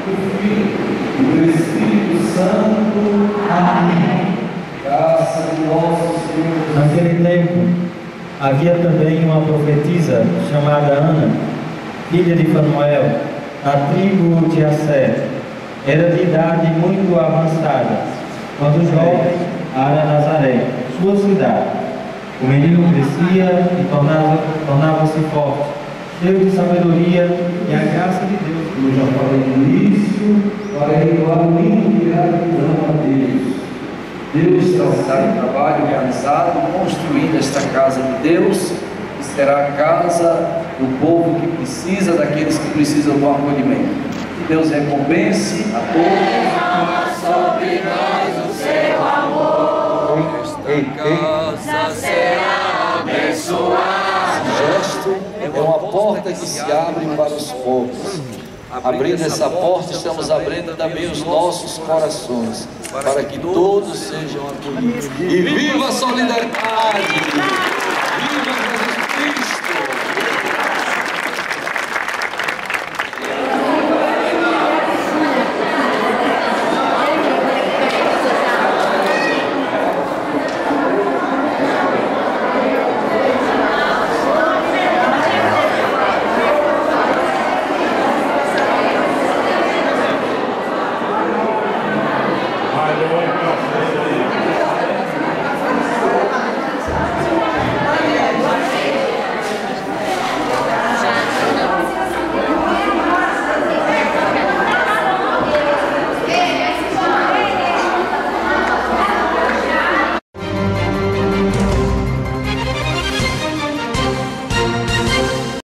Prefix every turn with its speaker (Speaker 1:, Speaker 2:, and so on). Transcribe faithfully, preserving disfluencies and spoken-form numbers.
Speaker 1: do Filho e do Espírito Santo. Amém. Graça de nosso Senhor.
Speaker 2: Naquele tempo, havia também uma profetisa chamada Ana, filha de Fanuel, da tribo de Asser. Era de idade muito avançada, quando jovem era Nazaré, sua cidade. O menino crescia e tornava- tornava-se forte, cheio de sabedoria, e a graça de Deus.
Speaker 1: Eu já falei no início, para elevar o hino de gratidão a Deus. Deus está no trabalho realizado, construindo esta casa de Deus, que será a casa do povo que precisa, daqueles que precisam do acolhimento. Que Deus recompense a todos.
Speaker 3: Sobre nós o seu amor.
Speaker 1: Ei, ei, ei.
Speaker 3: Casa será abençoada.
Speaker 1: Gesto é uma porta que se abre para os poucos. Abrindo essa porta, estamos abrindo também os nossos corações, para que todos sejam acolhidos. E viva a solidariedade!